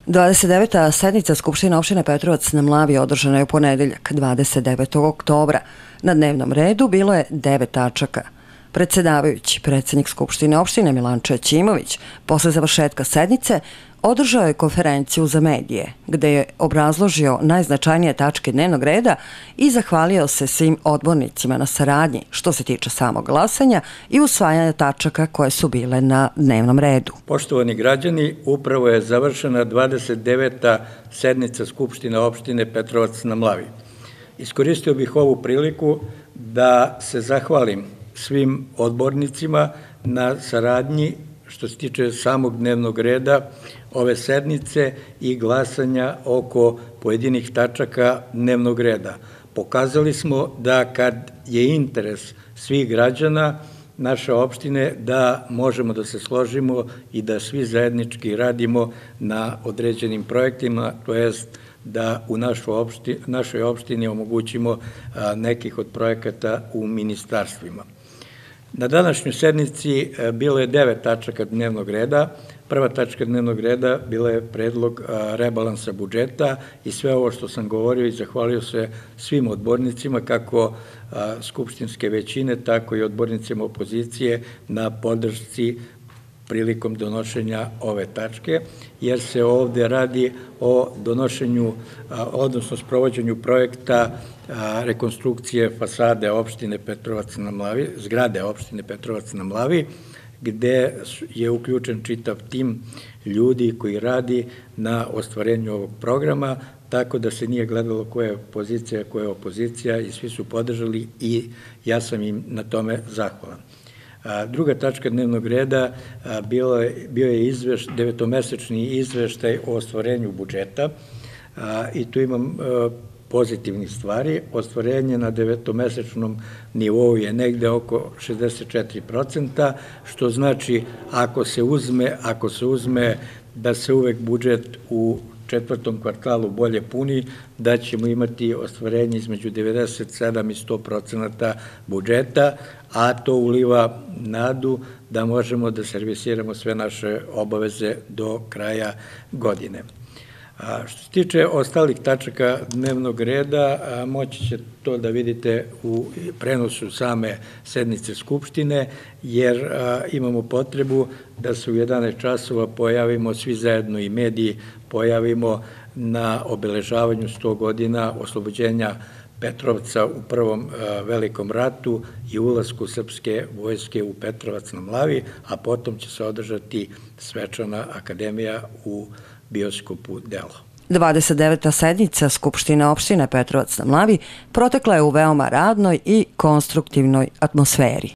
29. sednica Skupštine opštine Petrovac na Mlavi održana je u ponedeljak, 29. oktobra. Na dnevnom redu bilo je 9 tačaka. Predsedavajući, predsjednik Skupštine opštine Milanče Ćimović, posle završetka sednice, održao je konferenciju za medije, gde je obrazložio najznačajnije tačke dnevnog reda i zahvalio se svim odbornicima na saradnji što se tiče samog glasanja i usvajanja tačaka koje su bile na dnevnom redu. Poštovani građani, upravo je završena 29. sednica Skupštine opštine Petrovac na Mlavi. Iskoristio bih ovu priliku da se zahvalim svim odbornicima na saradnji što se tiče samog dnevnog reda ove sednice i glasanja oko pojedinih tačaka dnevnog reda. Pokazali smo da kad je interes svih građana naše opštine da možemo da se složimo i da svi zajednički radimo na određenim projektima, to jest da u našoj opštini omogućimo nekih od projekata u ministarstvima. Na današnjoj sednici bilo je 9 tačaka dnevnog reda. Prva tačka dnevnog reda bila je predlog rebalansa budžeta i sve ovo što sam govorio i zahvalio se svim odbornicima, kako skupštinske većine, tako i odbornicima opozicije na podršci prilikom donošenja ove tačke, jer se ovde radi o donošenju, odnosno sprovođenju projekta rekonstrukcije fasade opštine Petrovac na Mlavi, zgrade opštine Petrovac na Mlavi, gde je uključen čitav tim ljudi koji radi na ostvarenju ovog programa, tako da se nije gledalo koja je pozicija, koja je opozicija i svi su podržali i ja sam im na tome zahvalan. Druga tačka dnevnog reda bio je devetomesečni izveštaj o ostvarenju budžeta i tu imam pozitivnih stvari. Ostvarenje na devetomesečnom nivou je negde oko 64%, što znači ako se uzme da se uvek budžet u četvrtom kvartalu bolje puni, da ćemo imati ostvarenje između 97 i 100% budžeta, a to uliva nadu da možemo da servisiramo sve naše obaveze do kraja godine. Što se tiče ostalih tačaka dnevnog reda, moći će to da vidite u prenosu same sednice Skupštine, jer imamo potrebu da se u 11 časova pojavimo svi zajedno i mediji, pojavimo na obeležavanju 100 godina oslobođenja Petrovca u Prvom velikom ratu i ulasku srpske vojske u Petrovac na Mlavi, a potom će se održati svečana akademija u bioskopu Delo. 29. sednica Skupštine opštine Petrovac na Mlavi protekla je u veoma radnoj i konstruktivnoj atmosferi.